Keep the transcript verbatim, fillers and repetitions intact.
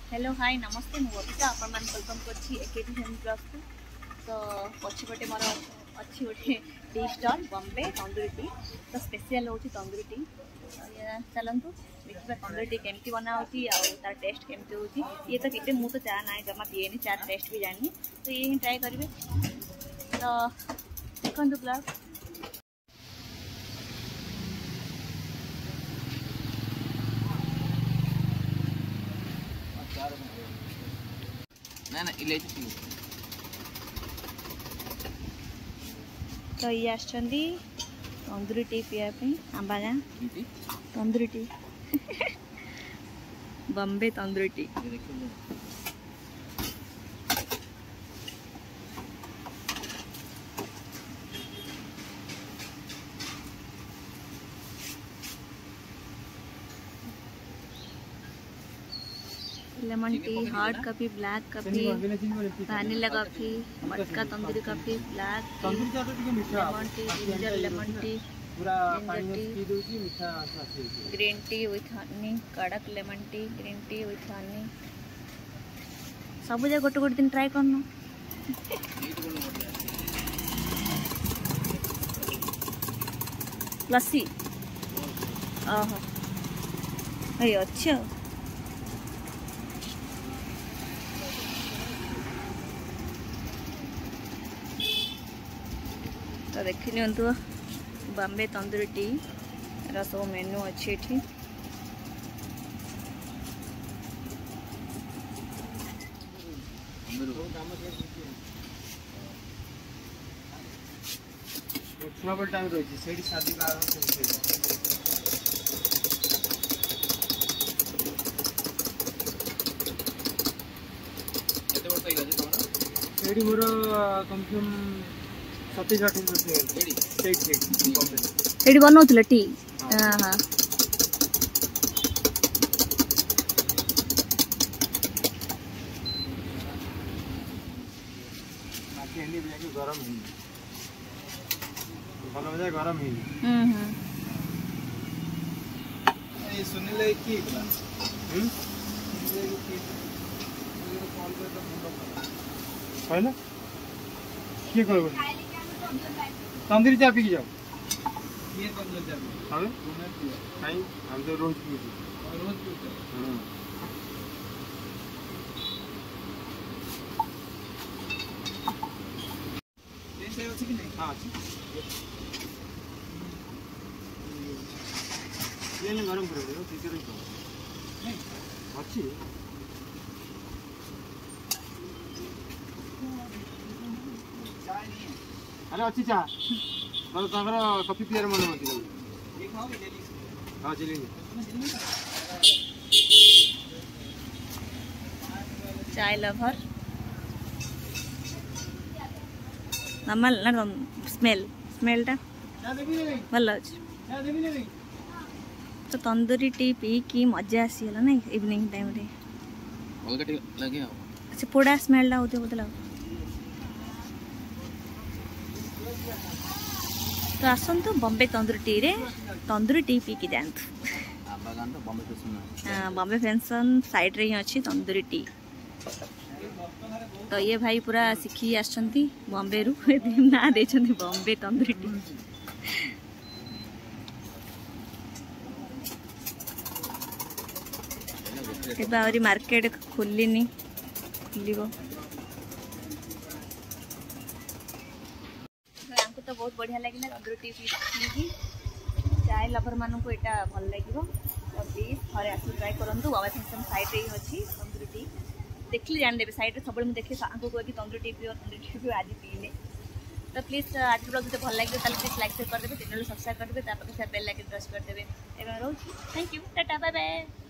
Hello hi नमस्ते मु बबिता आपण मान वेलकम करछि एकेटी फैमिली प्लस को। तो पछपटे मोर अच्छी गोटे tea stall Bombay tandoori tea. तो स्पेशल होची तंदूरी टी। चलंतु देखिबा तंदूरी टी केमती बना होची आ तार टेस्ट केमती होची। ये तो केते मु तो चा ना जमा पिएनी चा टेस्ट भी जानी तो ये ही ट्राई करिवे। तो देखंतु ब्लॉग ना ना इलायची तो ये आछंदी तंदूरी टी पिया पे आंबाजा tandoori tea Bombay tandoori tea. Lemon tea, hard coffee, black coffee, vanilla coffee, matka tandoori coffee, black tea, lemon tea, ginger lemon tea, ginger tea, green tea with honey, कड़क lemon tea, green tea with honey. सब जगह गोटे गोटे दिन try करना। लस्सी ओहो अरे अच्छा तो देखी नियंतु बॉम्बे तंदूरी टी सब मेनू अच्छी एठी। छुआबल टाइम रही से शादी केते मोर कम से कम सतीश अठाईस वर्ष एडी बनौथिले टी। हां हां माटी हंडी बिया के गरम ही भलो बजा गरम ही। हम्म हम्म ए सुनिले की बला हम सुनिले की कॉल पे तो मुंडो कहला की करबो तंदूरी चा पी के जाओ। ये तंदूरी चा हां नहीं हम तो रोज पीते रोज पीते हां ये से अछि कि नहीं। हां अछि ये ने गरम कर दो ठीक है नहीं अछि चाय नहीं अरे अच्छी चा तो तांगर कॉफी पियर मन मत ये खाओ ले ली। हां चलेंगे चाय लवर नमल ना स्मेल स्मेलटा भल अच्छे। तो तंदूरी टी पी की मजा आसीगला ना इवनिंग टाइम रे अलग लगे। अच्छा पोड़ा स्मेलटा होते बोलते लग। तो आसतु बॉम्बे तंदूरी टी रे तंदूरी टी पी की जातु। हाँ बॉम्बे फैंसन साइड रे ही अच्छी तंदूरी टी। तो ये भाई पूरा शिखी आछंती बॉम्बे रु ना देछंती बॉम्बे तंदूरी टी। एबा और मार्केट खोलिनी खोलिबो। तो बहुत बढ़िया लगे तंदूरी टी पी चाय लवर मानू को एटा भल लगे। तो प्लीज थे आस ट्राई करूँ बॉम्बे फैंसन साइड रे अच्छी तंदूरी टी देखिए जानदेवे साइड सब मुझे देखे आगे कह तंदूरी टी पियो तंदूरी टी पियो आज पीने। तो प्लीज आज ब्लॉग जो भल लगे प्लीज लाइक शेयर करदे चैनल सब्सक्राइब करदे बेल आइकन प्रेस करदे। एवं रोज thank you tata bye bye.